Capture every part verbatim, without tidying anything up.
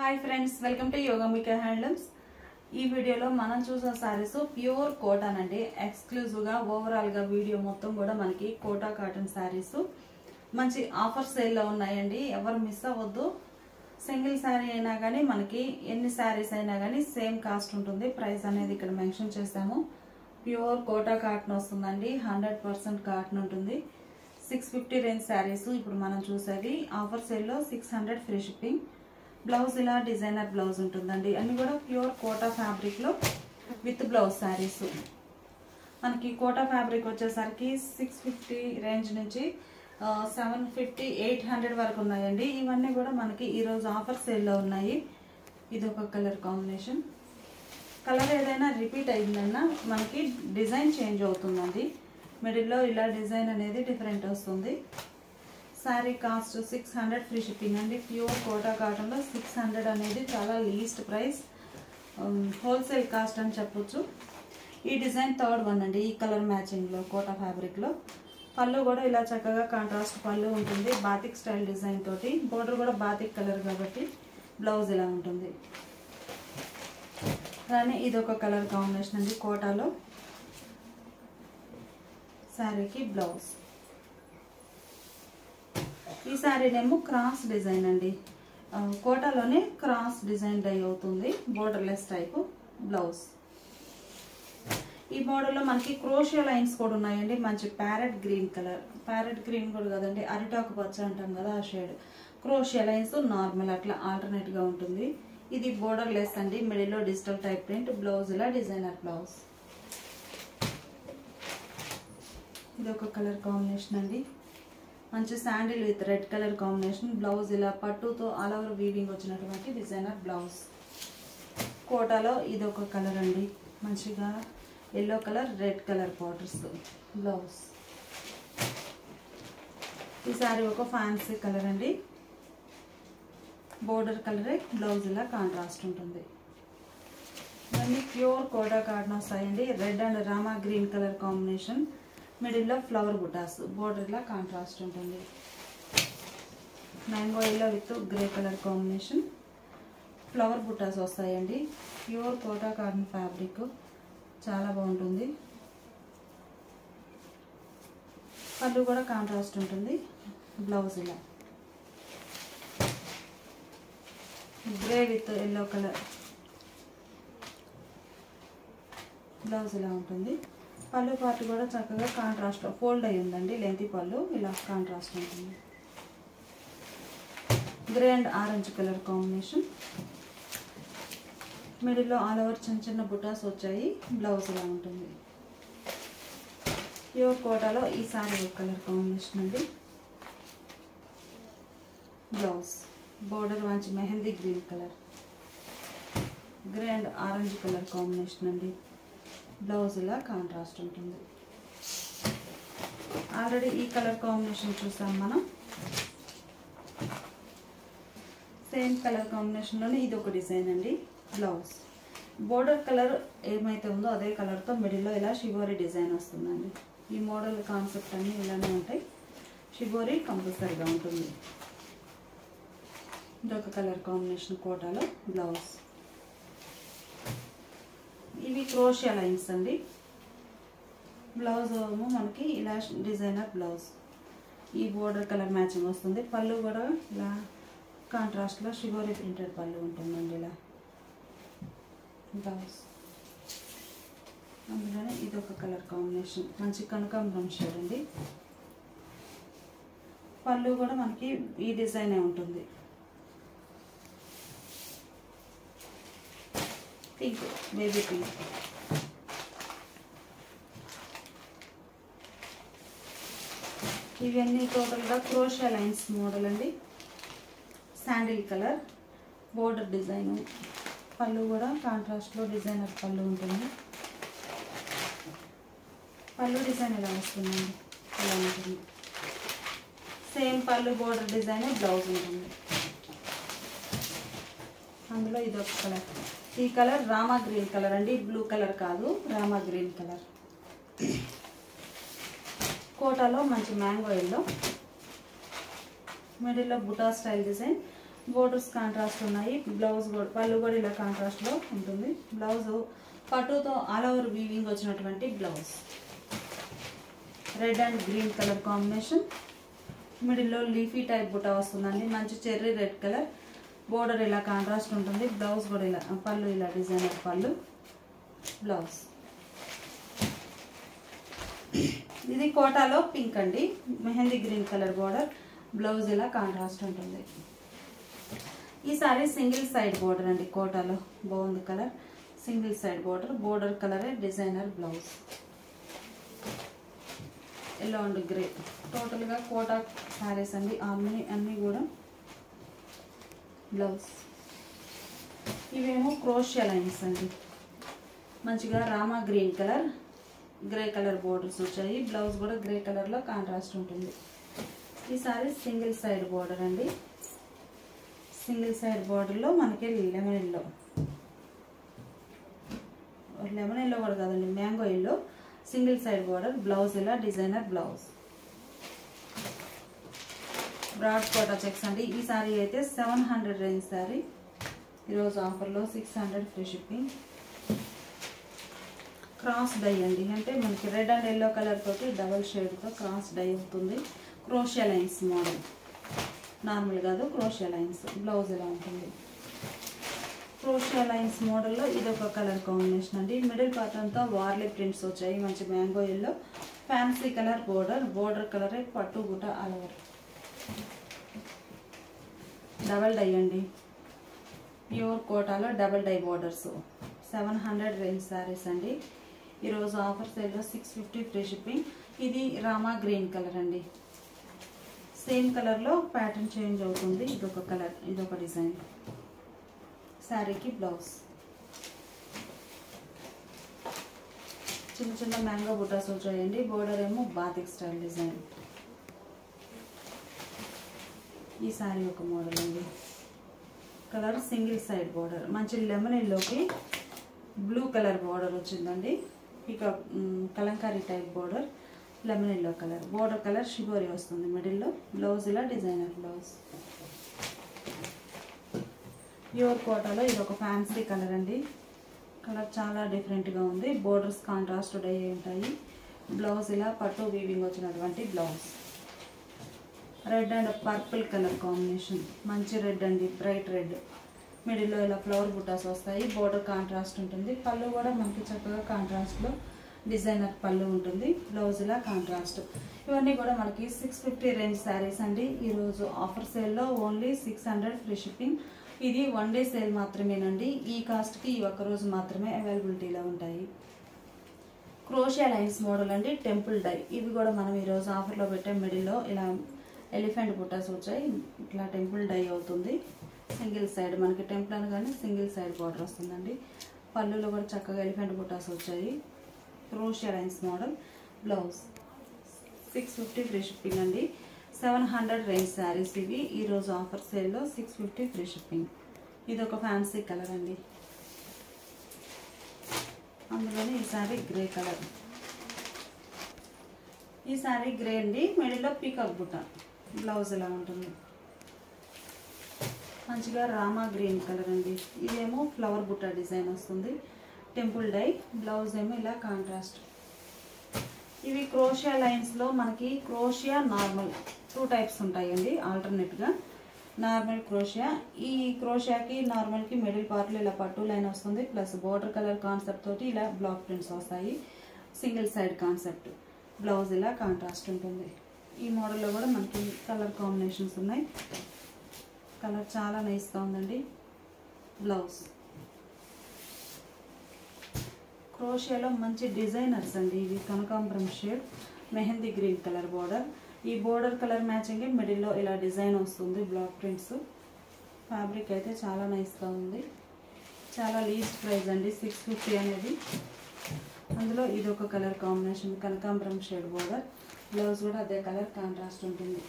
Hi friends, welcome to Yogamika handlooms. ఈ వీడియోలో మనం చూసిన సారీస్ ప్యూర్ కోటాన్ అండి. ఎక్స్క్లూజివ్గా ఓవరాల్గా వీడియో మొత్తం కూడా మనకి కోటా కాటన్ సారీస్ మంచి ఆఫర్ సేల్లో ఉన్నాయండి. ఎవరు మిస్ అవ్వద్దు. సింగిల్ శారీ అయినా కానీ మనకి ఎన్ని శారీస్ అయినా కానీ సేమ్ కాస్ట్ ఉంటుంది. ప్రైస్ అనేది ఇక్కడ మెన్షన్ చేసాము. ప్యూర్ కోటా కాటన్ వస్తుందండి. హండ్రెడ్ పర్సెంట్ కాటన్ ఉంటుంది. సిక్స్ ఫిఫ్టీ రేంజ్ శారీస్ ఇప్పుడు మనం చూసేది ఆఫర్ సేల్లో six hundred free shipping. Blouse ఇలా డిజైనర్ బ్లౌజ్ ఉంటుందండి. అన్ని కూడా ప్యూర్ కోటా ఫ్యాబ్రిక్ లో విత్ బ్లౌజ్ శారీస్. మనకి కోటా ఫ్యాబ్రిక్ వచ్చేసరికి సిక్స్ ఫిఫ్టీ రేంజ్ నుంచి సెవెన్ ఫిఫ్టీ ఎయిట్ హండ్రెడ్ వరకు ఉన్నాయండి. ఇవన్నీ కూడా మనకి ఈరోజు ఆఫర్ సేల్లో ఉన్నాయి. ఇది ఒక కలర్ కాంబినేషన్. కలర్ ఏదైనా రిపీట్ అయిందన్నా మనకి డిజైన్ చేంజ్ అవుతుందండి. మిడిల్లో ఇలా డిజైన్ అనేది డిఫరెంట్ వస్తుంది. Sari cost six hundred free shipping అండి. ప్యూర్ కోటా కాటన్లో సిక్స్ హండ్రెడ్ అనేది చాలా లీస్ట్ ప్రైస్, హోల్సేల్ కాస్ట్ అని చెప్పొచ్చు. ఈ డిజైన్ థర్డ్ వన్ అండి. ఈ కలర్ మ్యాచింగ్లో కోటా ఫ్యాబ్రిక్లో పళ్ళు కూడా ఇలా చక్కగా కాంట్రాస్ట్ పళ్ళు ఉంటుంది. బాతిక్ స్టైల్ డిజైన్ తోటి, బోర్డర్ కూడా బాతిక్ కలర్ కాబట్టి బ్లౌజ్ ఇలా ఉంటుంది. కానీ ఇది ఒక కలర్ కాంబినేషన్ అండి. కోటాలో శారీకి బ్లౌజ్. ఈ శారీనేమో క్రాస్ డిజైన్ అండి. కోటాలోనే క్రాస్ డిజైన్ డై అవుతుంది. Borderless type blouse. ఈ మోడల్లో మనకి క్రోషియా లైన్స్ కూడా ఉన్నాయండి. మంచి parrot green colour, parrot green కూడా కదండి, అరిటాకు పచ్చ అంటాం కదా ఆ షేడ్. క్రోషియా లైన్స్ నార్మల్ అట్లా ఆల్టర్నేట్ గా ఉంటుంది. ఇది బోర్డర్ లెస్ అండి. మిడిల్లో డిజిటల్ టైప్ ప్రింట్. బ్లౌజ్ ఇలా డిజైనర్ బ్లౌజ్. ఇది ఒక కలర్ కాంబినేషన్ అండి. మంచి sandal with red colour combination. Blouse ఇలా పట్టుతో ఆల్ ఓవర్ వీవింగ్ వచ్చినటువంటి డిజైనర్ బ్లౌజ్. కోటాలో ఇది ఒక కలర్ అండి. మంచిగా yellow colour, red colour borders blouse. ఈ సారీ ఒక ఫ్యాన్సీ కలర్ అండి. బోర్డర్ కలరే, బ్లౌజ్ ఇలా కాంట్రాస్ట్ ఉంటుంది. ఇవన్నీ ప్యూర్ కోటా కాటన్ వస్తాయండి. Red and Rama green colour combination. మిడిల్లో ఫ్లవర్ బుటాస్, బోర్డర్ ఇలా కాంట్రాస్ట్ ఉంటుంది. Mango yellow with grey colour combination. Flower butas వస్తాయండి. ప్యూర్ కోటా కాటన్ ఫ్యాబ్రిక్ చాలా బాగుంటుంది. పళ్ళు కూడా కాంట్రాస్ట్ ఉంటుంది. బ్లౌజ్ ఇలా grey with yellow colour. Blouse ఇలా ఉంటుంది. పళ్ళు పార్ట్ కూడా చక్కగా కాంట్రాస్ట్ ఫోల్డ్ అయి ఉందండి. లెంతీ పళ్ళు ఇలా కాంట్రాస్ట్ ఉంటుంది. Grey and orange colour combination. మిడిల్లో ఆల్ ఓవర్ చిన్న చిన్న బుటాస్ వచ్చాయి. బ్లౌజ్ ఇలా ఉంటుంది. ప్యూర్ కోటాలో ఈ సారీ ఒక కలర్ కాంబినేషన్ అండి. బ్లౌజ్ బోర్డర్ మంచి mehndi green colour. Grey and orange colour combination అండి. బ్లౌజ్ ఇలా కాంట్రాస్ట్ ఉంటుంది. ఆల్రెడీ ఈ కలర్ కాంబినేషన్ చూసాం మనం. సేమ్ కలర్ కాంబినేషన్లోనే ఇది ఒక డిజైన్ అండి. బ్లౌజ్ బోర్డర్ కలర్ ఏమైతే ఉందో అదే కలర్తో మిడిల్లో ఇలా షిబోరి డిజైన్ వస్తుందండి. ఈ మోడల్ కాన్సెప్ట్ అన్నీ ఇలానే ఉంటాయి. షిబోరి కంపల్సరీగా ఉంటుంది. ఇదొక కలర్ కాంబినేషన్ కోటాలో బ్లౌజ్. ఇవి క్రోషియా లైన్స్ అండి. బ్లౌజ్ ఏమో మనకి ఇలా డిజైనర్ బ్లౌజ్. ఈ బోర్డర్ కలర్ మ్యాచింగ్ వస్తుంది. పళ్ళు కూడా ఇలా కాంట్రాస్ట్లో షిబోరి ప్రింటెడ్ పళ్ళు ఉంటుందండి. ఇలా బ్లౌజ్. అందులోనే ఇది ఒక కలర్ కాంబినేషన్. మంచి కనకాంబరం షేడ్ అండి. పళ్ళు కూడా మనకి ఈ డిజైనే ఉంటుంది. Pink, baby pink. ఇవన్నీ టోటల్గా క్రోషియా లైన్స్ మోడల్ అండి. Sandal colour, border design. Pallu కూడా కాంట్రాస్ట్లో డిజైనర్ పళ్ళు ఉంటుంది. పళ్ళు డిజైన్ ఎలా వస్తుందండి, ఇలా ఉంటుంది. సేమ్ పళ్ళు బోర్డర్ డిజైన్, బ్లౌజ్ ఉంటుంది. అందులో ఇది ఒక కలర్. ఈ కలర్ రామా గ్రీన్ కలర్ అండి. బ్లూ కలర్ కాదు, రామా గ్రీన్ కలర్. కోటాలో మంచి మ్యాంగో ఎల్లో. మిడిల్లో buta style design. Borders contrast ఉన్నాయి. బ్లౌజ్ కూడా పళ్ళు కూడా ఇలా కాంట్రాస్ట్లో ఉంటుంది. బ్లౌజ్ పట్టుతో ఆల్ ఓవర్ వీవింగ్ వచ్చినటువంటి blouse. Red and green colour combination. మిడిల్లో లీఫీ టైప్ బుట్ట వస్తుందండి. మంచి చెర్రీ రెడ్ కలర్. బోర్డర్ ఇలా కాంట్రాస్ట్ ఉంటుంది. బ్లౌజ్ కూడా ఇలా పళ్ళు ఇలా డిజైనర్ పళ్ళు బ్లౌజ్. ఇది కోటాలో పింక్ అండి. Mehndi green colour border. Blouse ఇలా కాంట్రాస్ట్ ఉంటుంది. ఈ సారీ సింగిల్ సైడ్ బోర్డర్ అండి. కోటాలో బాగుంది colour. Single side border. Border కలరే designer blouse. Yellow and grey. టోటల్గా కోటా శారీస్ అండి అన్ని అన్నీ కూడా. బ్లౌజ్ ఇవేమో క్రోషియా లైన్స్ అండి. మంచిగా Rama green colour grey colour borders వచ్చాయి. బ్లౌజ్ కూడా గ్రే కలర్లో కాంట్రాస్ట్ ఉంటుంది. ఈ సారీ సింగిల్ సైడ్ బోర్డర్ అండి. సింగిల్ సైడ్ బోర్డర్లో మనకి లెమన్ ఎల్లో లెమన్ ఎల్లో కూడా కాదండి, mango yellow. Single side border. Blouse ఇలా designer blouse. Broad Kota checks అండి. ఈ సారీ అయితే సెవెన్ హండ్రెడ్ రేంజ్ సారీ. ఈరోజు ఆఫర్లో six hundred free shipping. Cross dye అండి. అంటే మనకి రెడ్ అండ్ ఎల్లో కలర్ తోటి డబల్ షేడ్తో క్రాస్ డై అవుతుంది. క్రోషియా లైన్స్ మోడల్. నార్మల్ కాదు, క్రోషియా లైన్స్. బ్లౌజ్ ఇలా ఉంటుంది. క్రోషియా లైన్స్ మోడల్లో ఇదొక కలర్ కాంబినేషన్ అండి. మిడిల్ పార్ట్ అంతా వార్లీ ప్రింట్స్ వచ్చాయి. మంచి mango yellow. Fancy colour border. Border కలరే పట్టు గుట ఆల్ ఓవర్. డబల్ డై అండి. ప్యూర్ కోటాలో double dye borders. Seven hundred range saris అండి. ఈరోజు ఆఫర్ సేల్లో సిక్స్ ఫిఫ్టీ ఫ్రీ షిప్పింగ్. ఇది రామా గ్రీన్ కలర్ అండి. సేమ్ కలర్లో ప్యాటర్న్ చేంజ్ అవుతుంది. ఇదొక కలర్, ఇదొక డిజైన్. శారీకి బ్లౌజ్. చిన్న చిన్న మ్యాంగో బుటాస్ వచ్చాయండి. బోర్డర్ ఏమో బాతిక్ స్టైల్ డిజైన్. ఈ శారీ ఒక మోడల్ అండి. Colour single side border. మంచి లెమన్ ఎల్లోకి బ్లూ కలర్ బోర్డర్ వచ్చిందండి. ఇక Kalamkari type border. Lemon yellow colour. Border colour shibori వస్తుంది మిడిల్లో. బ్లౌజ్ ఇలా డిజైనర్ బ్లౌజ్. ప్యూర్ కోటాలో ఇది ఒక ఫ్యాన్సీ కలర్ అండి. కలర్ చాలా డిఫరెంట్గా ఉంది. బోర్డర్స్ కాంట్రాస్ట్ డై ఉంటాయి. బ్లౌజ్ ఇలా పట్టు వీవింగ్ వచ్చినటువంటి blouse. Red and purple colour combination. మంచి రెడ్ అండి, బ్రైట్ రెడ్. మిడిల్లో ఇలా ఫ్లవర్ బుటాస్ వస్తాయి. బోర్డర్ కాంట్రాస్ట్ ఉంటుంది. పళ్ళు కూడా మనకి చక్కగా కాంట్రాస్ట్లో డిజైనర్ పళ్ళు ఉంటుంది. బ్లౌజ్ ఇలా కాంట్రాస్ట్. ఇవన్నీ కూడా మనకి సిక్స్ ఫిఫ్టీ రేంజ్ శారీస్ అండి. ఈరోజు ఆఫర్ సేల్లో only six hundred free shipping. ఇది వన్ డే సేల్ మాత్రమేనండి. ఈ కాస్ట్కి ఈ ఒక్కరోజు మాత్రమే అవైలబిలిటీలో ఉంటాయి. క్రోషియా లైన్స్ మోడల్ అండి. Temple dye. ఇవి కూడా మనం ఈరోజు ఆఫర్లో పెట్టే మిడిల్లో ఇలా ఎలిఫెంట్ బుటాస్ వచ్చాయి. ఇట్లా టెంపుల్ డై అవుతుంది. సింగిల్ సైడ్ మనకి టెంపుల్ అనగానే సింగిల్ సైడ్ బార్డర్ వస్తుందండి. పళ్ళులో కూడా చక్కగా ఎలిఫెంట్ బుటాస్ వచ్చాయి. క్రోషియా lines model. Blouse. Six fifty free shipping అండి. సెవెన్ హండ్రెడ్ రేంజ్ శారీస్ ఇవి. ఈరోజు ఆఫర్ సేల్లో సిక్స్ ఫిఫ్టీ ఫ్రీ షిప్పింగ్. ఇది ఒక ఫ్యాన్సీ కలర్ అండి. అందులోనే ఈ శారీ గ్రే కలర్. ఈ శారీ గ్రే అండి. మిడిల్లో పీకాక్ బుట్ట. బ్లౌజ్ ఇలా ఉంటుంది. మంచిగా రామా గ్రీన్ కలర్ అండి. ఇదేమో ఫ్లవర్ బుట్ట డిజైన్ వస్తుంది. Temple die. బ్లౌజ్ ఏమో ఇలా కాంట్రాస్ట్. ఇవి క్రోషియా లైన్స్లో మనకి క్రోషియా నార్మల్ టూ టైప్స్ ఉంటాయండి. ఆల్టర్నేట్గా నార్మల్ క్రోషియా. ఈ క్రోషియాకి నార్మల్కి మిడిల్ పార్ట్లో ఇలా పట్టు లైన్ వస్తుంది. ప్లస్ బోర్డర్ కలర్ కాన్సెప్ట్ తోటి ఇలా బ్లాక్ ప్రింట్స్ వస్తాయి. Single side concept. బ్లౌజ్ ఇలా కాంట్రాస్ట్ ఉంటుంది. ఈ మోడల్లో కూడా మనకి కలర్ కాంబినేషన్స్ ఉన్నాయి. కలర్ చాలా నైస్గా ఉందండి. బ్లౌజ్. క్రోషియాలో మంచి డిజైనర్స్ అండి. ఇవి కనకాంబరం shade. Mehndi green colour border. ఈ బోర్డర్ కలర్ మ్యాచింగ్ మిడిల్లో ఇలా డిజైన్ వస్తుంది. Block prints. ఫ్యాబ్రిక్ అయితే చాలా నైస్గా ఉంది. చాలా లీస్ట్ ప్రైస్ అండి సిక్స్ ఫిఫ్టీ అనేది. అందులో ఇది ఒక కలర్ కాంబినేషన్. కనకాంబరం షేడ్ బోర్డర్. బ్లౌజ్ కూడా అదే కలర్ కాంట్రాస్ట్ ఉంటుంది.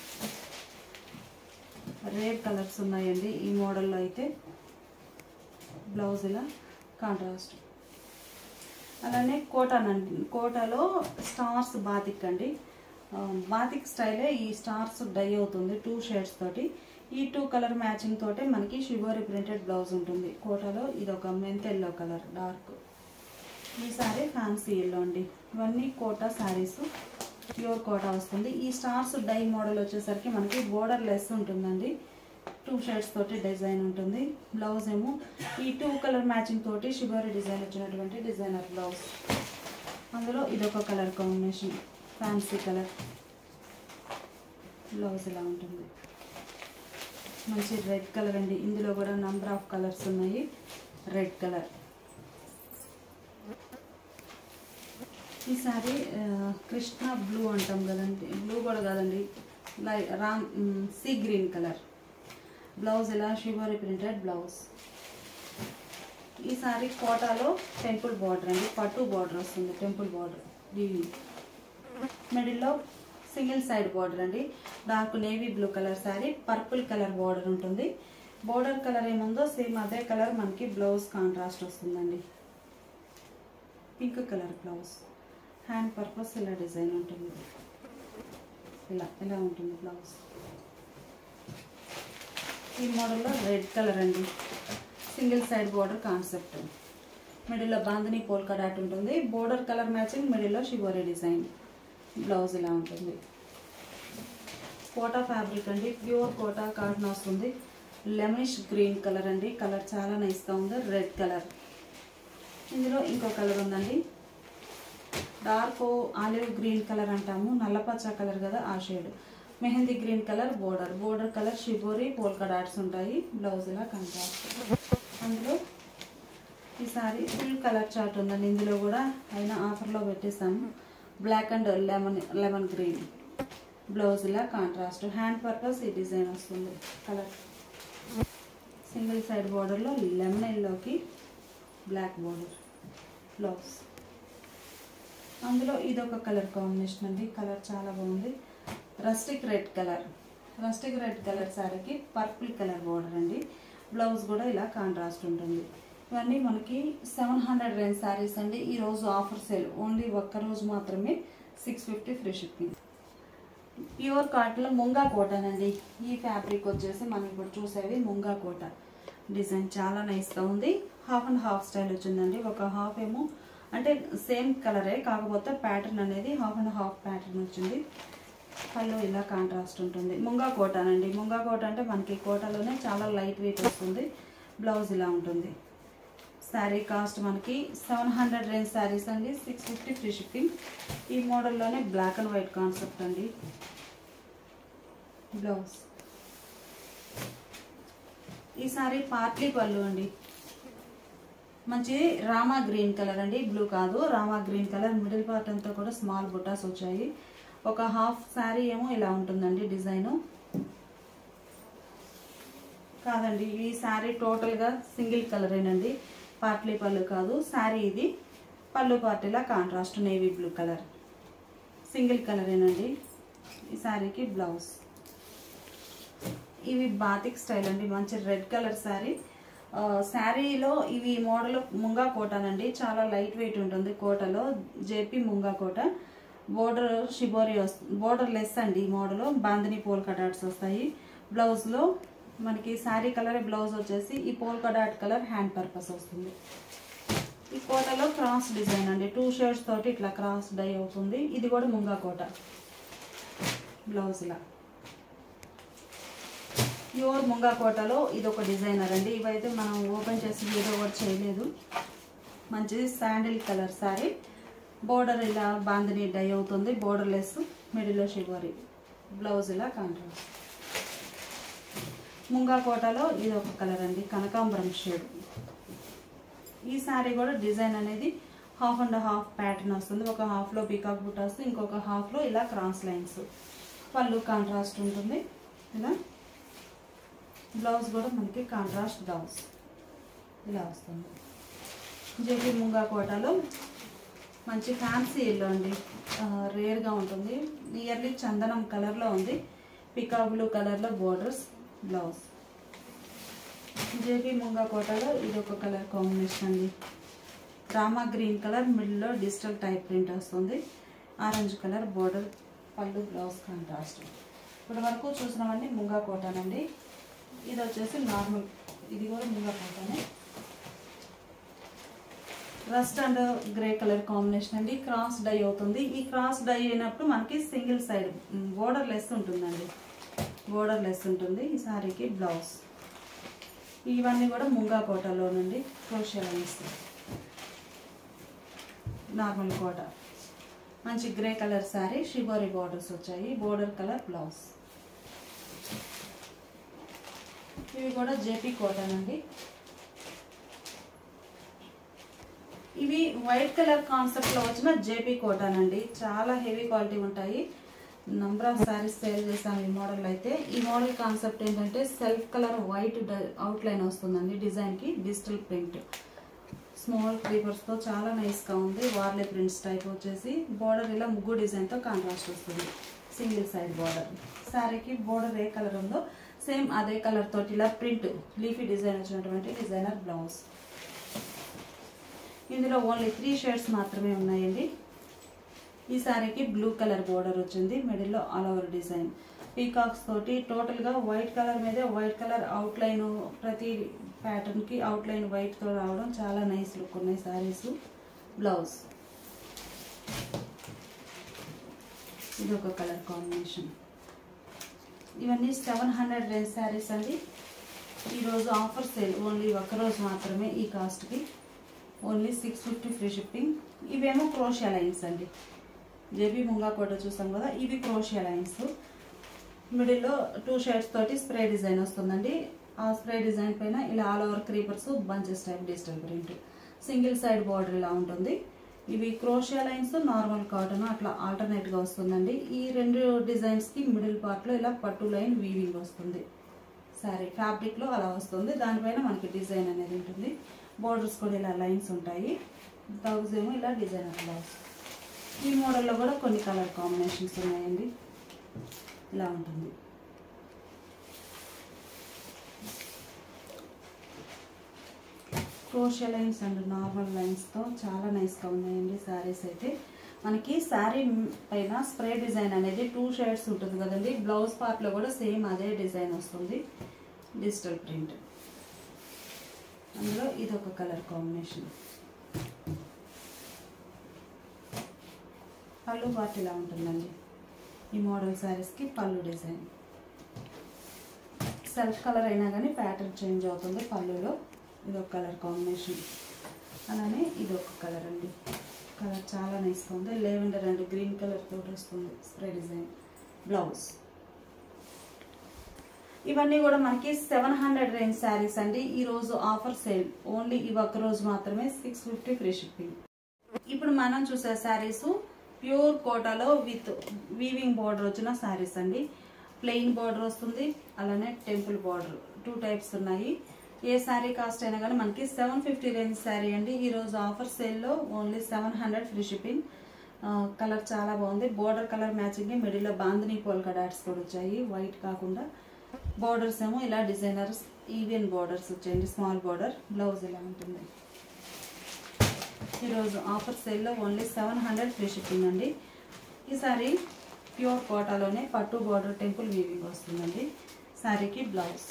రేర్ కలర్స్ ఉన్నాయండి ఈ మోడల్లో అయితే. బ్లౌజ్ ఇలా కాంట్రాస్ట్. అలానే కోటానండి. కోటాలో స్టార్స్ బాతిక్ అండి. బాతిక్ స్టైలే ఈ స్టార్స్ డై అవుతుంది టూ షేడ్స్ తోటి. ఈ టూ కలర్ మ్యాచింగ్ తోటే మనకి షిబోరి ప్రింటెడ్ బ్లౌజ్ ఉంటుంది కోటాలో. ఇది ఒక మెంత్ ఎల్లో కలర్ డార్క్. ఈ సారీ ఫ్యాన్సీ ఎల్లో అండి. ఇవన్నీ కోటా శారీస్, ప్యూర్ కోటా వస్తుంది. ఈ స్టార్స్ డై మోడల్ వచ్చేసరికి మనకి బోర్డర్ లెస్ ఉంటుందండి. టూ షేడ్స్ తోటి డిజైన్ ఉంటుంది. బ్లౌజ్ ఏమో ఈ టూ కలర్ మ్యాచింగ్ తోటి షిబోరి డిజైన్ వచ్చినటువంటి డిజైనర్ బ్లౌజ్. అందులో ఇదొక colour combination fancy colour. Blouse ఇలా ఉంటుంది. మంచి రెడ్ కలర్ అండి. ఇందులో కూడా నంబర్ ఆఫ్ కలర్స్ ఉన్నాయి. Red colour. ఈ సారీ కృష్ణ బ్లూ అంటాం కదండి, బ్లూ కూడా కాదండి, లై రామ్ సీ గ్రీన్ కలర్. బ్లౌజ్ ఇలా షిబోరి ప్రింటెడ్ బ్లౌజ్. ఈ సారీ కోటాలో టెంపుల్ బార్డర్ అండి, పట్టు బార్డర్ వస్తుంది. టెంపుల్ బార్డర్ మిడిల్లో సింగిల్ సైడ్ బార్డర్ అండి. Dark navy blue colour sari, purple colour border ఉంటుంది. బార్డర్ కలర్ ఏముందో సేమ్ అదే కలర్ మనకి బ్లౌజ్ కాంట్రాస్ట్ వస్తుందండి. Pink colour blouse. Hand purpose ఇలా డిజైన్ ఉంటుంది. ఇలా ఇలా ఉంటుంది బ్లౌజ్. ఈ మోడల్లో రెడ్ కలర్ అండి. Single side border concept. మిడిల్లో బాందిని పోల్కా డాట్ ఉంటుంది. బార్డర్ కలర్ మ్యాచింగ్, మిడిల్లో షిబోరి డిజైన్. బ్లౌజ్ ఇలా ఉంటుంది. కోటా ఫ్యాబ్రిక్ అండి, ప్యూర్ కోటా కాటన్ వస్తుంది. లెమనిష్ గ్రీన్ కలర్ అండి. కలర్ చాలా నైస్గా ఉంది. Red colour. ఇందులో ఇంకో కలర్ ఉందండి, డార్క్ ఆలివ్ గ్రీన్ కలర్ అంటాము, నల్లపచ్చ కలర్ కదా ఆ shade. Mehndi green colour border. Border colour shibori polka dots ఉంటాయి. బ్లౌజ్ ఇలా కాంట్రాస్ట్. అందులో ఈసారి ఫుల్ కలర్ చార్ట్ ఉందండి. ఇందులో కూడా అయినా ఆఫర్లో పెట్టేస్తాము. Black and lemon lemon green. Blouse ఇలా కాంట్రాస్ట్. హ్యాండ్ పర్పస్ ఈ డిజైన్ వస్తుంది. కలర్ సింగిల్ సైడ్ బార్డర్లో లెమన్ ఎల్లోకి బ్లాక్ బార్డర్. బ్లౌజ్ అందులో ఇదొక కలర్ కాంబినేషన్ అండి. కలర్ చాలా బాగుంది. Rustic red colour. Rustic red colour శారీకి పర్పుల్ కలర్ బార్డర్ అండి. బ్లౌజ్ కూడా ఇలా కాంట్రాస్ట్ ఉంటుంది. ఇవన్నీ మనకి సెవెన్ హండ్రెడ్ రేంజ్ శారీస్ అండి. ఈరోజు ఆఫర్ సేల్ ఓన్లీ ఒక్కరోజు మాత్రమే. Six fifty free shipping. Pure కాటన్లో ముంగా కోటన్ అండి. ఈ ఫ్యాబ్రిక్ వచ్చేసి మనం ఇప్పుడు చూసేవి ముంగా కోట. డిజైన్ చాలా నైస్గా ఉంది. హాఫ్ అండ్ హాఫ్ స్టైల్ వచ్చిందండి. ఒక హాఫ్ ఏమో అంటే సేమ్ కలరే, కాకపోతే ప్యాటర్న్ అనేది హాఫ్ అండ్ హాఫ్ ప్యాటర్న్ వచ్చింది. పళ్ళు ఇలా కాంట్రాస్ట్ ఉంటుంది. ముంగా కోటన్ అండి. ముంగా కోట అంటే మనకి కోటలోనే చాలా లైట్ వెయిట్ వస్తుంది. బ్లౌజ్ ఇలా ఉంటుంది. శారీ కాస్ట్ మనకి సెవెన్ హండ్రెడ్ రేంజ్ శారీస్ అండి. Six fifty free shipping. ఈ మోడల్లోనే బ్లాక్ అండ్ వైట్ కాన్సెప్ట్ అండి. బ్లౌజ్. ఈ సారీ పార్ట్లీ పళ్ళు అండి. మంచి రామా గ్రీన్ కలర్ అండి, బ్లూ కాదు, Rama green colour. Middle part అంతా కూడా స్మాల్ బుటాస్ వచ్చాయి. ఒక హాఫ్ శారీ ఏమో ఇలా ఉంటుందండి డిజైన్. కాదండి, ఈ శారీ టోటల్గా సింగిల్ కలరేనండి, పార్ట్లీ పళ్ళు కాదు. శారీ ఇది పళ్ళు పార్టీలా contrast navy blue colour. Single కలరేనండి. ఈ శారీకి బ్లౌజ్. ఇవి బాతిక్ స్టైల్ అండి. మంచి రెడ్ కలర్ శారీ. శారీలో ఇవి మోడల్ ముంగా కోటానండి. చాలా లైట్ వెయిట్ ఉంటుంది. కోటలో JP Munga Kota. Border shibori వస్తుంది. బోర్డర్ లెస్ అండి ఈ మోడల్. బాందిని పోల్కా డాట్స్ వస్తాయి. బ్లౌజ్లో మనకి శారీ కలర్ బ్లౌజ్ వచ్చేసి ఈ polka dot colour hand purpose వస్తుంది. ఈ కోటలో క్రాస్ డిజైన్ అండి. టూ షేడ్స్ తోటి ఇట్లా క్రాస్ డై అవుతుంది. ఇది కూడా ముంగా కోట. బ్లౌజ్ ఇలా ప్యూర్ ముంగా కోటలో ఇది ఒక డిజైనర్ అండి. ఇవైతే మనం ఓపెన్ చేసి ఏదో ఒకటి చేయలేదు. మంచి శాండిల్ కలర్ శారీ. బోర్డర్ ఇలా బాందిని డై అవుతుంది. బోర్డర్ లెస్, మిడిల్లో షిబోరి. బ్లౌజ్ ఇలా కాంట్రాస్ట్. ముంగా కోటలో ఇది ఒక కలర్ అండి, కనకాంబరం షేడ్. ఈ శారీ కూడా డిజైన్ అనేది హాఫ్ అండ్ హాఫ్ ప్యాటర్న్ వస్తుంది. ఒక హాఫ్లో పీకాక్ బుట్ట వస్తుంది, ఇంకొక హాఫ్లో ఇలా క్రాస్ లైన్స్. పళ్ళు కాంట్రాస్ట్ ఉంటుంది ఇలా. బ్లౌజ్ కూడా మనకి కాంట్రాస్ట్ బ్లౌజ్ ఇలా వస్తుంది. జేపీ ముంగా కోటలో మంచి ఫ్యాన్సీ ఎల్లో అండి. రేర్గా ఉంటుంది. నియర్లీ చందనం కలర్లో ఉంది. పికా బ్లూ కలర్లో బోర్డర్స్. బ్లౌజ్. జేపీ ముంగా కోటలో ఇది ఒక కలర్ కాంబినేషన్ అండి. రామా గ్రీన్ కలర్, మిడిల్లో డిజిటల్ టైప్ ప్రింట్ వస్తుంది. Orange colour border. Pallu blouse contrast. ఇప్పటి వరకు చూసినవన్నీ ముంగా కోటానండి. ఇది వచ్చేసి నార్మల్, ఇది కూడా ముంగా పోతానే rust and grey colour combination అండి. క్రాస్ డై అవుతుంది. ఈ క్రాస్ డై అయినప్పుడు మనకి సింగిల్ సైడ్ బోర్డర్ లెస్ ఉంటుందండి, బోర్డర్ లెస్ ఉంటుంది ఈ సారీకి. బ్లౌజ్ ఇవన్నీ కూడా ముంగా కోటలోనండి, క్రోషియా లైన్స్, నార్మల్ కోట. మంచి grey colour sari, shibori borders వచ్చాయి, బోర్డర్ కలర్ బ్లౌజ్. ఇవి కూడా జేపీ కాటన్ అండి. ఇవి వైట్ కలర్ కాన్సెప్ట్ లో వచ్చిన జేపీ కాటన్ అండి. చాలా హెవీ క్వాలిటీ ఉంటాయి. నంబర్ ఆఫ్ సారీస్ సేల్ చేసాం ఈ మోడల్ అయితే. ఈ మోడల్ కాన్సెప్ట్ ఏంటంటే self colour white outline వస్తుందండి డిజైన్ కి, డిజిటల్ ప్రింట్, స్మాల్ క్రీపర్స్ తో చాలా నైస్ గా ఉంది. వార్లే ప్రింట్స్ టైప్ వచ్చేసి బోర్డర్ ఇలా ముగ్గు డిజైన్ తో కాంట్రాస్ట్ వస్తుంది. Single side border. సారీకి బోర్డర్ ఏ కలర్ ఉందో సేమ్ అదే కలర్ తోటి ఇలా ప్రింట్ లీఫీ డిజైన్ వచ్చినటువంటి డిజైనర్ బ్లౌజ్. ఇందులో ఓన్లీ త్రీ షేడ్స్ మాత్రమే ఉన్నాయండి. ఈ సారీకి బ్లూ కలర్ బోర్డర్ వచ్చింది, మిడిల్లో ఆల్ ఓవర్ డిజైన్ పీకాక్స్ తోటి. టోటల్గా వైట్ కలర్ మీదే వైట్ కలర్ అవుట్ లైన్, ప్రతి ప్యాటర్న్ కి అవుట్ లైన్ వైట్ తో రావడం చాలా నైస్ లుక్ ఉన్నాయి సారీస్. బ్లౌజ్ ఇది ఒక కలర్ కాంబినేషన్. ఇవన్నీ సెవెన్ హండ్రెడ్ రేంజ్ శారీస్ అండి. ఈరోజు ఆఫర్ సేల్, ఓన్లీ ఒక్కరోజు మాత్రమే ఈ కాస్ట్కి. Only six fifty free shipping. ఇవేమో క్రోషియా లైన్స్ అండి. జేబీ ముంగా కోట చూసాం కదా, ఇవి క్రోషియా లైన్స్. మిడిల్లో టూ షేడ్స్ తోటి స్ప్రే డిజైన్ వస్తుందండి. ఆ స్ప్రే డిజైన్ పైన ఇలా all over creepers, bunches type digital print, single side border ఇలా ఉంటుంది. ఇవి క్రోషియా లైన్స్, నార్మల్ కాటన్ అట్లా ఆల్టర్నేట్ గా వస్తుందండి. ఈ రెండు డిజైన్స్ కి మిడిల్ పార్ట్ లో ఇలా పట్టు లైన్ వీవింగ్ వస్తుంది. సారీ ఫ్యాబ్రిక్ లో అలా వస్తుంది. దానిపైన మనకి డిజైన్ అనేది ఉంటుంది. బోర్డర్స్ కూడా ఇలా లైన్స్ ఉంటాయి. బ్లౌజ్ ఏమో ఇలా డిజైనర్ బ్లౌజ్. ఈ మోడల్లో కూడా కొన్ని కలర్ కాంబినేషన్స్ ఉన్నాయండి. ఇలా ఉంటుంది. క్రోషియా లైన్స్ అండ్ నార్మల్ లైన్స్తో చాలా నైస్గా ఉన్నాయండి శారీస్ అయితే. మనకి శారీ పైన స్ప్రే డిజైన్ అనేది టూ షేడ్స్ ఉంటుంది కదండి. బ్లౌజ్ పార్ట్లో కూడా సేమ్ అదే డిజైన్ వస్తుంది, డిజిటల్ ప్రింట్. అందులో ఇది ఒక కలర్ కాంబినేషన్. పళ్ళు పార్ట్ ఇలా ఉంటుందండి. ఈ మోడల్ శారీస్కి పళ్ళు డిజైన్ సెల్ఫ్ కలర్ అయినా కానీ ప్యాటర్న్ చేంజ్ అవుతుంది పళ్ళులో. ఇది ఒక కలర్ కాంబినేషన్. అలానే ఇది ఒక కలర్ అండి. కలర్ చాలా నైస్గా ఉంది. లెవెండర్ అండ్ గ్రీన్ కలర్ తోటి వస్తుంది స్ప్రే డిజైన్. బ్లౌజ్ ఇవన్నీ కూడా మనకి సెవెన్ హండ్రెడ్ రేంజ్ శారీస్ అండి. ఈరోజు ఆఫర్ సేల్, ఓన్లీ ఈ ఒక్క రోజు మాత్రమే, సిక్స్ ఫిఫ్టీ ఫ్రీ షిప్పింగ్. ఇప్పుడు మనం చూసే శారీస్ ప్యూర్ కోటాలో విత్ వీవింగ్ బార్డర్ వచ్చిన శారీస్ అండి. ప్లెయిన్ బార్డర్ వస్తుంది, అలానే టెంపుల్ బార్డర్, టూ టైప్స్ ఉన్నాయి. ఏ శారీ కాస్ట్ అయినా కానీ మనకి సెవెన్ ఫిఫ్టీ రేంజ్ శారీ అండి. ఈరోజు ఆఫర్ సేల్లో only seven hundred free shipping. Colour చాలా బాగుంది. బోర్డర్ కలర్ మ్యాచింగ్, మిడిల్లో బాందిని పోల్కా డాట్స్ కూడా వచ్చాయి, వైట్ కాకుండా. బోర్డర్స్ ఏమో ఇలా డిజైనర్స్ ఈవెన్ బోర్డర్స్ వచ్చాయండి, స్మాల్ బోర్డర్. బ్లౌజ్ ఇలా ఉంటుంది. ఈరోజు ఆఫర్ సేల్లో only seven hundred free shipping అండి. ఈసారి ప్యూర్ కోటాలోనే పట్టు బోర్డర్ టెంపుల్ వీవింగ్ వస్తుందండి. శారీకి బ్లౌజ్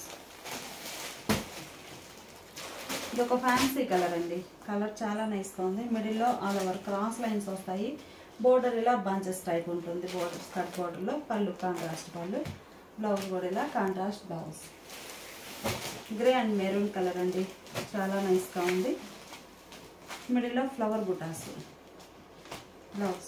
ఇది ఒక ఫ్యాన్సీ కలర్ అండి. కలర్ చాలా నైస్గా ఉంది. మిడిల్లో ఆల్ ఓవర్ క్రాస్ లైన్స్ వస్తాయి. బోర్డర్ ఇలా బంచెస్ టైప్ ఉంటుంది. బోర్డర్ కట్ బోర్డర్లో పళ్ళు కాంట్రాస్ట్ పళ్ళు. బ్లౌజ్ కూడా ఇలా contrast blouse. Grey and maroon colour అండి, చాలా నైస్గా ఉంది. మిడిల్లో ఫ్లవర్ బుటాస్. బ్లౌజ్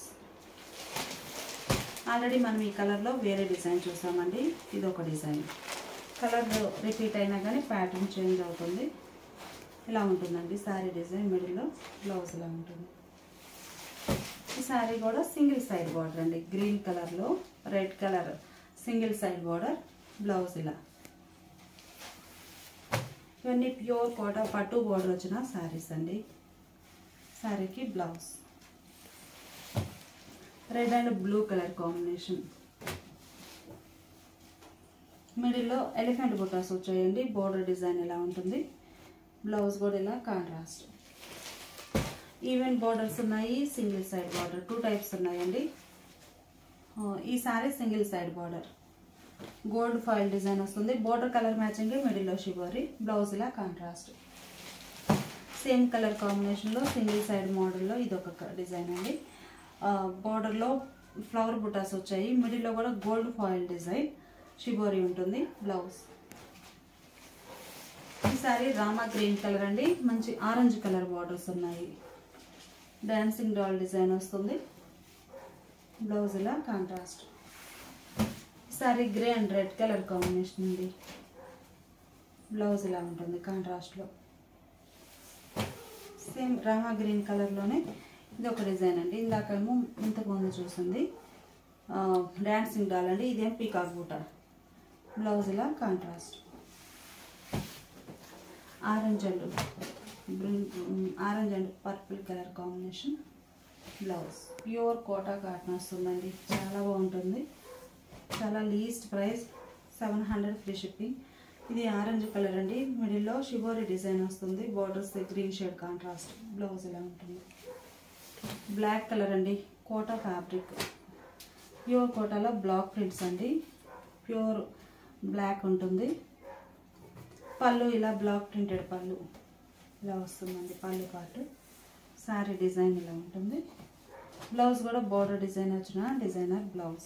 ఆల్రెడీ మనం ఈ కలర్లో వేరే డిజైన్ చూసామండి. ఇది ఒక డిజైన్. కలర్ రిపీట్ అయినా కానీ ప్యాటర్న్ చేంజ్ అవుతుంది. ఇలా ఉంటుందండి శారీ డిజైన్. మిడిల్లో బ్లౌజ్ ఇలా ఉంటుంది. ఈ శారీ కూడా సింగిల్ సైడ్ బార్డర్ అండి. గ్రీన్ కలర్లో red colour single side border. Blouse ఇలా. ఇవన్నీ ప్యూర్ కోటా పట్టు బార్డర్ వచ్చిన శారీస్ అండి. శారీకి blouse red and blue colour combination. మిడిల్లో ఎలిఫెంట్ బుటాస్ వచ్చాయండి. బోర్డర్ డిజైన్ ఇలా ఉంటుంది. బ్లౌజ్ కూడా ఇలా కాంట్రాస్ట్. ఈవెన్ బోర్డర్స్ ఉన్నాయి, single side border, two types ఉన్నాయండి. ఈ sari single side border. Gold foil design వస్తుంది. బోర్డర్ కలర్ మ్యాచింగ్, మిడిల్లో షిబోరి, బ్లౌజ్ ఇలా కాంట్రాస్ట్. సేమ్ కలర్ కాంబినేషన్లో సింగిల్ సైడ్ మోడల్లో ఇది ఒక డిజైన్ అండి. బోర్డర్లో ఫ్లవర్ బుటాస్ వచ్చాయి, మిడిల్లో కూడా గోల్డ్ ఫాయిల్ డిజైన్, షిబోరి ఉంటుంది. బ్లౌజ్. ఈ సారీ రామా గ్రీన్ కలర్ అండి, మంచి ఆరెంజ్ కలర్ బార్డర్స్ ఉన్నాయి. డాన్సింగ్ డాల్ డిజైన్ వస్తుంది. బ్లౌజ్ ఇలా కాంట్రాస్ట్. ఈ sari grey and red colour combination ఉంది. బ్లౌజ్ ఇలా ఉంటుంది కాంట్రాస్ట్లో. సేమ్ రామా గ్రీన్ కలర్లోనే ఇది ఒక డిజైన్ అండి. ఇందాకేమో ఇంతకుముందు చూసింది డాన్సింగ్ డాల్ అండి, ఇదేం పీకాక్ బూట. బ్లౌజ్ ఇలా contrast. Orange and orange and purple colour combination. Blouse. Pure Kota cotton వస్తుందండి, చాలా బాగుంటుంది. చాలా least price seven hundred free shipping. ఇది ఆరెంజ్ కలర్ అండి, మిడిల్లో షిబోరి డిజైన్ వస్తుంది. Borders green shade contrast. Blouse ఇలా ఉంటుంది. బ్లాక్ కలర్ అండి, కోటా ఫ్యాబ్రిక్, ప్యూర్ కోటాలో బ్లాక్ ప్రింట్స్ అండి, ప్యూర్ బ్లాక్ ఉంటుంది. పళ్ళు ఇలా బ్లాక్ ప్రింటెడ్ పళ్ళు ఇలా వస్తుందండి. పళ్ళు పాటు శారీ డిజైన్ ఇలా ఉంటుంది. బ్లౌజ్ కూడా బోర్డర్ డిజైన్ వచ్చిన డిజైనర్ బ్లౌజ్.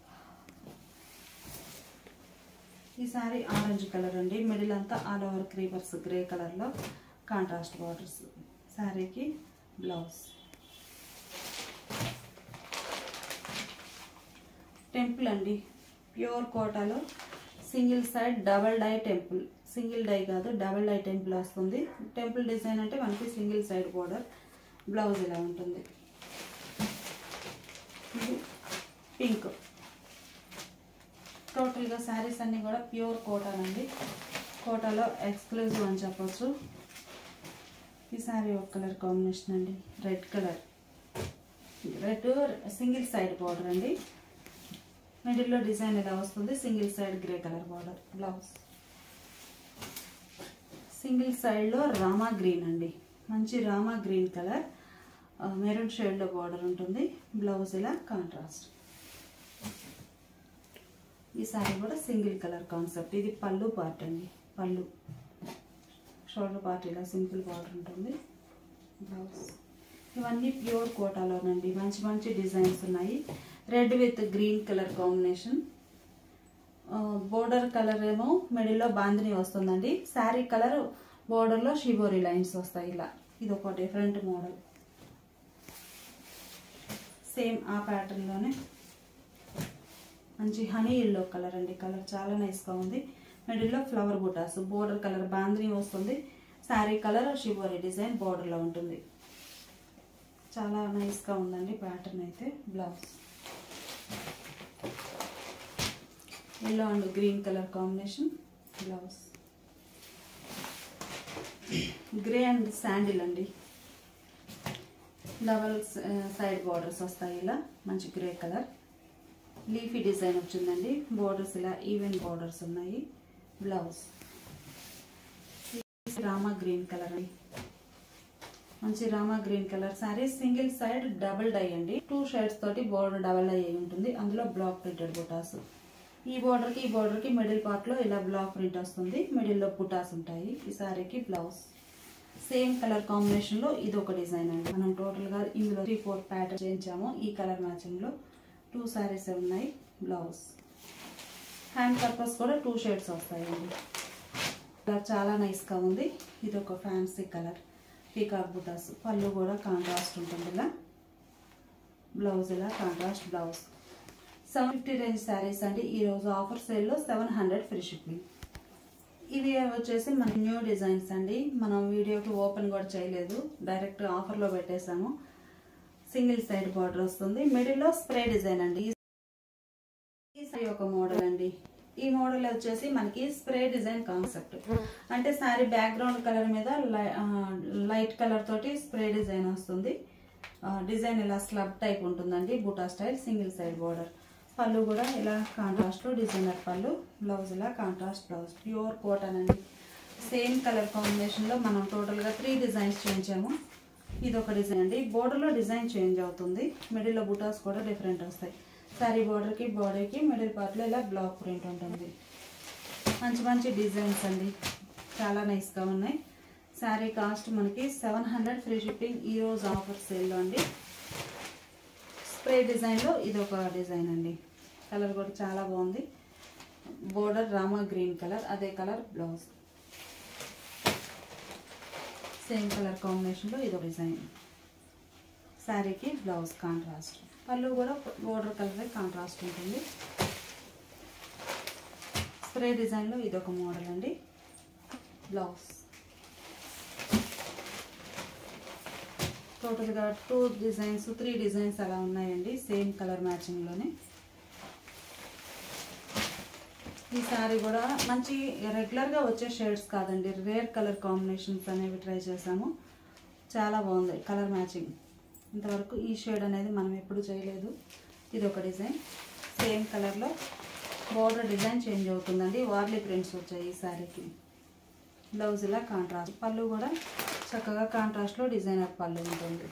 ఈ సారీ ఆరెంజ్ కలర్ అండి, మిడిల్ అంతా ఆల్ ఓవర్ క్రీపర్స్ గ్రే కలర్లో కాంట్రాస్ట్ బార్డర్స్. శారీకి బ్లౌజ్. టెంపుల్ అండి, ప్యూర్ కోటాలో single side double dye temple. Single dye కాదు, డబల్ డై టెంపుల్ వస్తుంది. టెంపుల్ డిజైన్ అంటే మనకి సింగిల్ సైడ్ బోర్డర్. బ్లౌజ్ ఇలా ఉంటుంది. పింక్. టోటల్గా శారీస్ అన్నీ కూడా ప్యూర్ కోటాన్ అండి, కోటాలో ఎక్స్క్లూజివ్ అని చెప్పొచ్చు. ఈ శారీ ఒక కలర్ కాంబినేషన్ అండి, red colour. Red single side border అండి, మిడిల్లో డిజైన్ ఇలా వస్తుంది. Single side grey colour border. Blouse. Single సైడ్లో రామా గ్రీన్ అండి, మంచి రామా గ్రీన్ కలర్, మెరూన్ షేడ్లో బార్డర్ ఉంటుంది. బ్లౌజ్ ఇలా కాంట్రాస్ట్. ఈ సారీ కూడా సింగిల్ కలర్ కాన్సెప్ట్. ఇది పళ్ళు పార్ట్ అండి, పళ్ళు షోల్డర్ పార్ట్ ఇలా సింపుల్ బార్డర్ ఉంటుంది. బ్లౌజ్. ఇవన్నీ ప్యూర్ కోటాలోనండి, మంచి మంచి డిజైన్స్ ఉన్నాయి. Red with green colour combination. Border colour ఏమో మిడిల్లో బాందిని వస్తుందండి. శారీ కలర్ బోర్డర్లో షిబోరి లైన్స్ వస్తాయి ఇలా. ఇది ఒక డిఫరెంట్ మోడల్. సేమ్ ఆ ప్యాటర్న్లోనే మంచి హనీ ఎల్లో కలర్ అండి, కలర్ చాలా నైస్గా ఉంది. మిడిల్లో flower butas, border colour bandhani వస్తుంది. శారీ కలర్ షిబోరి డిజైన్ బోర్డర్లో ఉంటుంది. చాలా నైస్గా ఉందండి ప్యాటర్న్ అయితే. Blouse. Yellow and green colour combination. Blouse. Grey and sandal అండి, డబల్ సైడ్ బార్డర్స్ వస్తాయి ఇలా. మంచి గ్రే కలర్, లీఫీ డిజైన్ వచ్చిందండి. బార్డర్స్ ఇలా ఈవెన్ బార్డర్స్ ఉన్నాయి. బ్లౌజ్. రామా గ్రీన్ కలర్ అండి, మంచి Rama green colour sari. Single side double dye అండి, టూ షేడ్స్ తోటి బోర్డర్ డబల్ డై అయి ఉంటుంది. అందులో బ్లాక్ ప్రింటెడ్ బుటాస్. ఈ బోర్డర్కి ఈ బోర్డర్కి మిడిల్ పార్ట్లో ఇలా బ్లాక్ ప్రింట్ వస్తుంది. మిడిల్లో బుటాస్ ఉంటాయి. ఈ శారీకి బ్లౌజ్. సేమ్ కలర్ కాంబినేషన్లో ఇది ఒక డిజైన్ అండి. మనం టోటల్గా ఇందులో త్రీ ఫోర్ ప్యాటర్న్ చేయించాము. ఈ కలర్ మ్యాచింగ్లో టూ శారీస్ ఉన్నాయి. బ్లౌజ్. హ్యాండ్ పర్పస్ కూడా టూ షేడ్స్ వస్తాయండి. కలర్ చాలా నైస్గా ఉంది. ఇది ఒక ఫ్యాన్సీ కలర్, పీకాక్ బుటాస్. పళ్ళు కూడా కాంట్రాస్ట్ ఉంటుంది ఇలా. బ్లౌజ్ ఇలా contrast blouse. Seven fifty range saris అండి. ఈరోజు ఆఫర్ సేల్లో సెవెన్ హండ్రెడ్ ఫ్రీ షిప్పింగ్. ఇవి వచ్చేసి మన న్యూ డిజైన్స్ అండి. మనం వీడియోకి ఓపెన్ కూడా చేయలేదు, డైరెక్ట్ ఆఫర్లో పెట్టేసాము. సింగిల్ సైడ్ బార్డర్ వస్తుంది. మిడిల్లో స్ప్రే డిజైన్ అండి. ఈ సారీ ఒక మోడల్ అండి. ఈ మోడల్ వచ్చేసి మనకి స్ప్రే డిజైన్ కాన్సెప్ట్. అంటే సారీ బ్యాక్గ్రౌండ్ కలర్ మీద లైట్ కలర్ తోటి స్ప్రే డిజైన్ వస్తుంది. డిజైన్ ఇలా స్లబ్ టైప్ ఉంటుందండి. Buta style, single side border. పళ్ళు కూడా ఇలా కాంట్రాస్ట్ లో డిజైనర్ పళ్ళు. బ్లౌజ్ ఇలా కాంట్రాస్ట్ బ్లౌజ్. ప్యూర్ కాటన్ అండి. సేమ్ కలర్ కాంబినేషన్ లో మనం టోటల్ గా త్రీ డిజైన్స్ చేయించాము. ఇది ఒక డిజైన్ అండి. బోర్డర్ లో డిజైన్ చేంజ్ అవుతుంది. మిడిల్ లో బుటాస్ కూడా డిఫరెంట్ వస్తాయి. సారీ బార్డర్కి బాడీకి మిడిల్ పార్ట్లో ఇలా బ్లాక్ ప్రింట్ ఉంటుంది. మంచి మంచి డిజైన్స్ అండి, చాలా నైస్గా ఉన్నాయి. శారీ కాస్ట్ మనకి సెవెన్ హండ్రెడ్ ఫ్రీ షిప్పింగ్. ఈరోజు ఆఫర్ సేల్లో అండి. స్ప్రే డిజైన్లో ఇది ఒక డిజైన్ అండి. కలర్ కూడా చాలా బాగుంది. బోర్డర్ రామా గ్రీన్ కలర్, అదే కలర్ బ్లౌజ్, సేమ్ కలర్ కాంబినేషన్లో ఇదో డిజైన్. శారీకి బ్లౌజ్ కాంట్రాస్ట్, పళ్ళు కూడా బోర్డర్ కలర్ కాంట్రాస్ట్ ఉంటుంది. స్ప్రే డిజైన్లో ఇదొక మోడల్ అండి. బ్లౌజ్ టోటల్గా టూ డిజైన్స్ త్రీ డిజైన్స్ అలా ఉన్నాయండి, సేమ్ కలర్ మ్యాచింగ్లోనే. ఈ శారీ కూడా మంచి రెగ్యులర్గా వచ్చే షేడ్స్ కాదండి, రేర్ కలర్ కాంబినేషన్స్ అనేవి ట్రై చేసాము. చాలా బాగుంది కలర్ మ్యాచింగ్. ఇంతవరకు ఈ షేడ్ అనేది మనం ఎప్పుడు చేయలేదు. ఇది ఒక డిజైన్, సేమ్ కలర్లో బోర్డర్ డిజైన్ చేంజ్ అవుతుందండి. వార్లీ ప్రింట్స్ వచ్చాయి ఈ శారీకి. బ్లౌజ్ ఇలా కాంట్రాస్ట్, పళ్ళు కూడా చక్కగా కాంట్రాస్ట్లో డిజైనర్ పళ్ళు ఉంటుంది.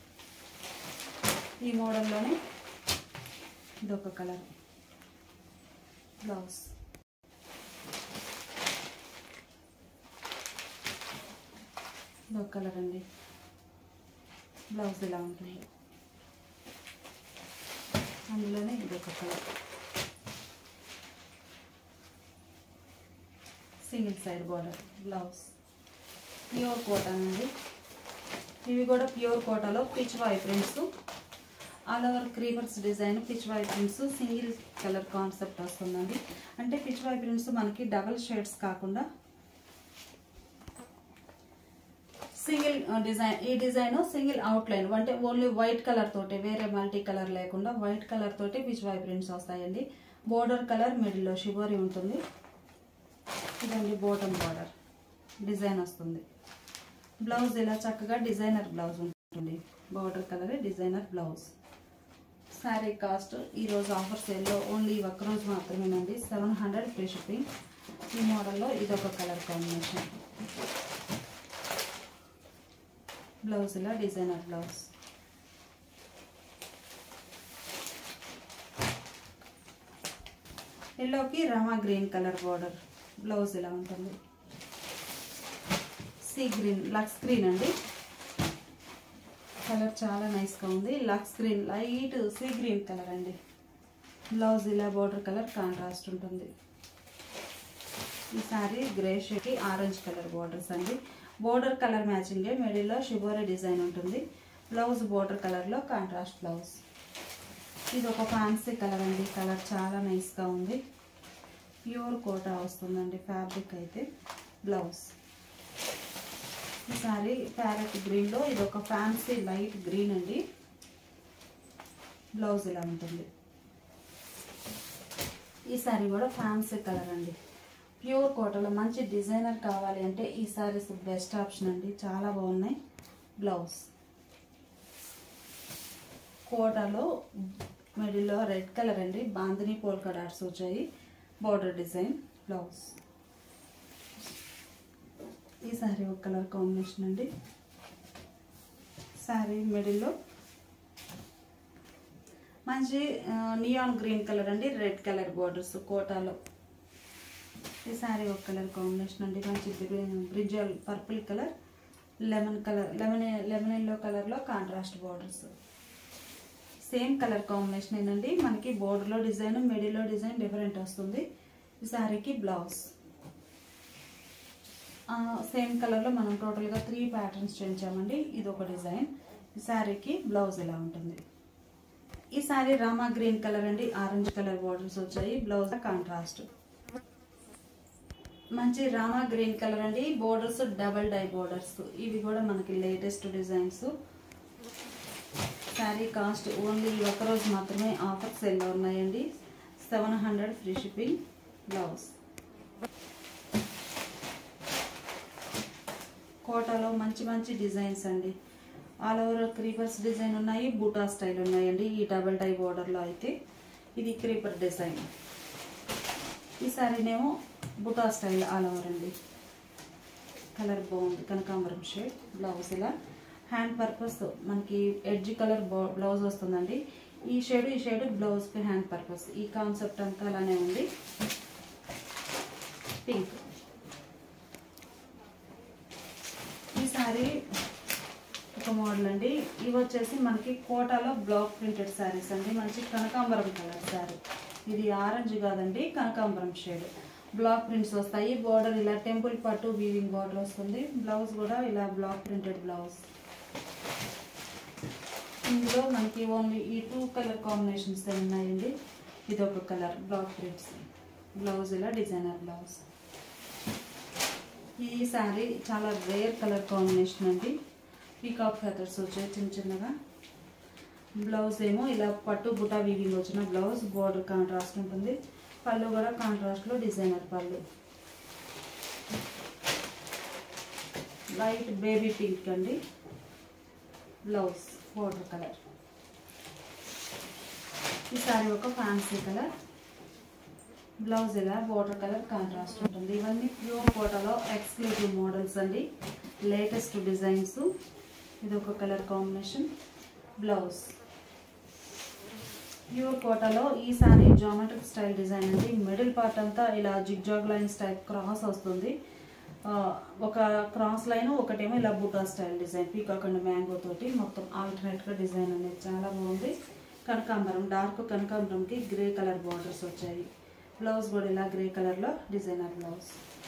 ఈ మోడల్లోనే ఇదొక కలర్ బ్లౌజ్. ఇదొక కలర్ అండి, బ్లౌజ్ ఇలా ఉంటుంది. అందులోనే ఇదొక colour, single side border blouse. Pure Kota అండి, ఇవి కూడా ప్యూర్ కోటాలో Pichwai prints, all over creepers design, Pichwai prints, single colour concept వస్తుందండి. అంటే పిచ్ వై ప్రింట్స్ మనకి డబల్ షేడ్స్ కాకుండా సింగిల్ డిజైన్. ఈ డిజైన్ సింగిల్ అవుట్లైన్ అంటే ఓన్లీ వైట్ కలర్ తోటి, వేరే మల్టీ కలర్ లేకుండా వైట్ కలర్ తోటి పిచ్ వై ప్రింట్స్ వస్తాయండి. బోర్డర్ కలర్ మిడిల్లో షిబోరి ఉంటుంది. ఇదండి బాటమ్ బార్డర్ డిజైన్ వస్తుంది. బ్లౌజ్ ఇలా చక్కగా డిజైనర్ బ్లౌజ్ ఉంటుంది. Border colour designer blouse. Sari cost ఈరోజు ఆఫర్ సేల్లో ఓన్లీ ఒక్కరోజు మాత్రమేనండి, సెవెన్ హండ్రెడ్ ఫ్రీ షిప్పింగ్. ఈ మోడల్లో ఇదొక కలర్ కాంబినేషన్. బ్లౌజ్ ఇలా డిజైనర్ బ్లౌజ్. ఎల్లోకి Rama green colour border, blouse ఇలా ఉంటుంది. సీ గ్రీన్, లక్స్ గ్రీన్ అండి, కలర్ చాలా నైస్గా ఉంది. Lux green, light sea green colour అండి. బ్లౌజ్ ఇలా బార్డర్ కలర్ కాంట్రాస్ట్ ఉంటుంది. ఈ సారీ గ్రే షేడ్కి ఆరెంజ్ కలర్ బార్డర్స్ అండి. బోర్డర్ కలర్ మ్యాచింగే, మిడిల్లో షిబోరి డిజైన్ ఉంటుంది. బ్లౌజ్ బోర్డర్ కలర్లో కాంట్రాస్ట్ బ్లౌజ్. ఇది ఒక ఫ్యాన్సీ కలర్ అండి, కలర్ చాలా నైస్గా ఉంది. ప్యూర్ కోటా వస్తుందండి ఫ్యాబ్రిక్ అయితే. బ్లౌజ్ ఈ సారీ ప్యారెట్ గ్రీన్లో ఇది ఒక ఫ్యాన్సీ లైట్ గ్రీన్ అండి. బ్లౌజ్ ఇలా ఉంటుంది. ఈ సారీ కూడా ఫ్యాన్సీ కలర్ అండి. ప్యూర్ కోటాలో మంచి డిజైనర్ కావాలి అంటే ఈ సారీస్ బెస్ట్ ఆప్షన్ అండి, చాలా బాగున్నాయి. బ్లౌజ్ కోటాలో మిడిల్లో రెడ్ కలర్ అండి, బాందిని పోల్కా డాట్స్ వచ్చాయి. Border design blouse. ఈ సారీ ఒక కలర్ కాంబినేషన్ అండి. సారీ మిడిల్లో మంచి నియాన్ గ్రీన్ కలర్ అండి, రెడ్ కలర్ బార్డర్స్ కోటాలో. ఈ సారీ ఒక కలర్ కాంబినేషన్ అండి, మంచి brinjal purple colour, lemon colour, lemon lemon yellow కలర్లో contrast borders. Same colour combination ఏంటండి, మనకి బోర్డర్లో డిజైన్, మిడిల్లో డిజైన్ డిఫరెంట్ వస్తుంది. ఈ సారీకి బ్లౌజ్ సేమ్ కలర్లో మనం టోటల్గా త్రీ ప్యాటర్న్స్ చేయించామండి. ఇది ఒక డిజైన్. ఈ సారీకి బ్లౌజ్ ఇలా ఉంటుంది. ఈ సారీ రామా గ్రీన్ కలర్ అండి, ఆరెంజ్ కలర్ బార్డర్స్ వచ్చాయి. Blouse contrast. మంచి రామా గ్రీన్ కలర్ అండి, బోర్డర్స్ డబల్ డై బోర్డర్స్. ఇవి కూడా మనకి latest designs. Sari cost only ఒకరోజు మాత్రమే ఆఫర్ సేల్లో ఉన్నాయండి, seven hundred free shipping. Blouse కోటాలో మంచి మంచి డిజైన్స్ అండి. ఆల్ ఓవర్ క్రీపర్స్ డిజైన్ ఉన్నాయి, బూటా స్టైల్ ఉన్నాయండి. ఈ డబల్ డై బోర్డర్లో అయితే ఇది క్రీపర్ డిజైన్. ఈ సారీనేమో బూటా స్టైల్ ఆల్ ఓవర్ అండి. కలర్ బాగుంది, కనకాంబరం షేడ్. బ్లౌజ్ ఇలా హ్యాండ్ పర్పస్ మనకి ఎడ్జ్ కలర్ బ్లౌజ్ వస్తుందండి. ఈ షేడ్ ఈ షేడ్ బ్లౌజ్ కి హ్యాండ్ పర్పస్. ఈ కాన్సెప్ట్ అంతా అలానే ఉంది. పింక్. ఈ సారీ ఒక మోడల్ అండి. ఇవి వచ్చేసి మనకి కోటాలో బ్లాక్ ప్రింటెడ్ శారీస్ అండి. మంచి కనకాంబరం కలర్ శారీ. ఇది ఆరెంజ్ కాదండి, కనకాంబరం షేడ్. బ్లాక్ ప్రింట్స్ వస్తాయి. బోర్డర్ ఇలా టెంపుల్ పట్టు వీవింగ్ బోర్డర్ వస్తుంది. బ్లౌజ్ కూడా ఇలా బ్లాక్ ప్రింటెడ్ బ్లౌజ్. ఇందులో మనకి ఓన్లీ ఈ టూ కలర్ కాంబినేషన్స్ ఉన్నాయండి. ఇది ఒక కలర్ బ్లాక్ ప్రింట్స్. బ్లౌజ్ ఇలా డిజైనర్ బ్లౌజ్. ఈ శారీ చాలా రేర్ కలర్ కాంబినేషన్ అండి. పీకాక్ ఫెదర్స్ వచ్చాయి చిన్న చిన్నగా. బ్లౌజ్ ఏమో ఇలా పట్టు బుటా వీవింగ్ వచ్చిన బ్లౌజ్. బోర్డర్ కాంట్రాస్ట్ ఉంటుంది. పళ్ళు కూడా కాంట్రాస్ట్లో డిజైనర్ పళ్ళు. లైట్ బేబీ పింక్ అండి. Blouse border colour. ఈ సారీ ఒక ఫ్యాన్సీ కలర్. బ్లౌజ్ ఇలా బోర్డర్ కలర్ కాంట్రాస్ట్ ఉంటుంది. ఇవన్నీ ప్యూర్ కోటాలో ఎక్స్క్లూజివ్ మోడల్స్ అండి. Latest designs. ఇది ఒక కలర్ కాంబినేషన్. బ్లౌజ్ ప్యూర్ కోటాలో. ఈ సారీ జామెట్రిక్ స్టైల్ డిజైన్ అండి. మిడిల్ పార్ట్ అంతా ఇలా జిగ్జాగ్ లైన్స్ టైప్ క్రాస్ వస్తుంది. ఒక క్రాస్ లైన్, ఒకటేమో ఇలా buta style design. Peacock and mango తోటి మొత్తం ఆల్టర్నేట్గా డిజైన్ అనేది చాలా బాగుంది. కనకాంబరం, డార్క్ కనకాంబరంకి గ్రే కలర్ బార్డర్స్ వచ్చాయి. బ్లౌజ్ కూడా ఇలా గ్రే కలర్లో డిజైనర్ బ్లౌజ్.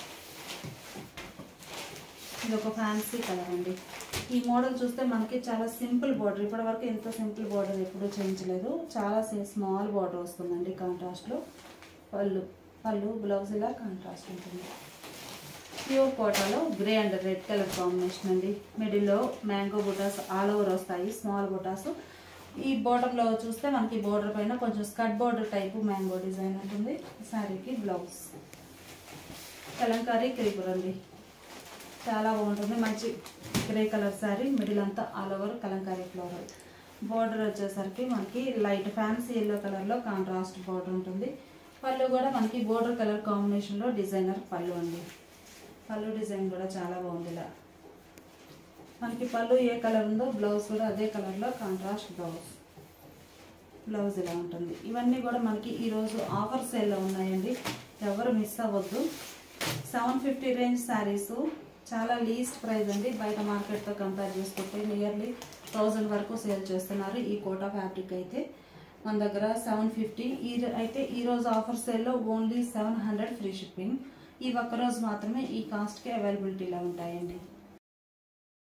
ఇది ఒక ఫ్యాన్సీ కలర్ అండి. ఈ మోడల్ చూస్తే మనకి చాలా సింపుల్ బార్డర్. ఇప్పటి వరకు ఎంత సింపుల్ బార్డర్ ఎప్పుడూ చేయించలేదు. చాలా స్మాల్ బార్డర్ వస్తుందండి కాంట్రాస్ట్లో. పళ్ళు పళ్ళు బ్లౌజ్ ఇలా కాంట్రాస్ట్ ఉంటుంది. ప్యూర్ కోటాలో grey and red colour combination అండి. మిడిల్లో మ్యాంగో బుటాస్ ఆల్ ఓవర్ వస్తాయి, స్మాల్ బుటాస్. ఈ బాటంలో చూస్తే మనకి బోర్డర్ పైన కొంచెం skirt border type mango design ఉంటుంది. శారీకి బ్లౌజ్ కలంకారీ క్రీపర్ అండి. చాలా బాగుంటుంది. మంచి గ్రే కలర్ శారీ. మిడిల్ అంతా all over Kalamkari floral. Border వచ్చేసరికి మనకి లైట్ ఫ్యాన్సీ ఎల్లో కలర్లో కాంట్రాస్ట్ బోర్డర్ ఉంటుంది. పళ్ళు కూడా మనకి బోర్డర్ కలర్ కాంబినేషన్లో డిజైనర్ పళ్ళు అండి. పళ్ళు డిజైన్ కూడా చాలా బాగుంది. ఇలా మనకి పళ్ళు ఏ కలర్ ఉందో బ్లౌజ్ కూడా అదే కలర్లో కాంట్రాస్ట్ బ్లౌజ్. బ్లౌజ్ ఇలా ఉంటుంది. ఇవన్నీ కూడా మనకి ఈరోజు ఆఫర్ సేల్లో ఉన్నాయండి. ఎవరు మిస్ అవ్వద్దు. సెవెన్ ఫిఫ్టీ రేంజ్ శారీస్ చాలా లీస్ట్ ప్రైస్ అండి. బయట మార్కెట్తో కంపేర్ చేసుకుంటే నియర్లీ థౌజండ్ వరకు సేల్ చేస్తున్నారు. ఈ కోటా ఫ్యాబ్రిక్ అయితే మన దగ్గర సెవెన్ ఫిఫ్టీ. ఈ అయితే ఈరోజు ఆఫర్ సేల్లో only seven hundred free shipping. ఈ ఒక్కరోజు మాత్రమే ఈ కాస్ట్కి అవైలబిలిటీలో ఉంటాయండి.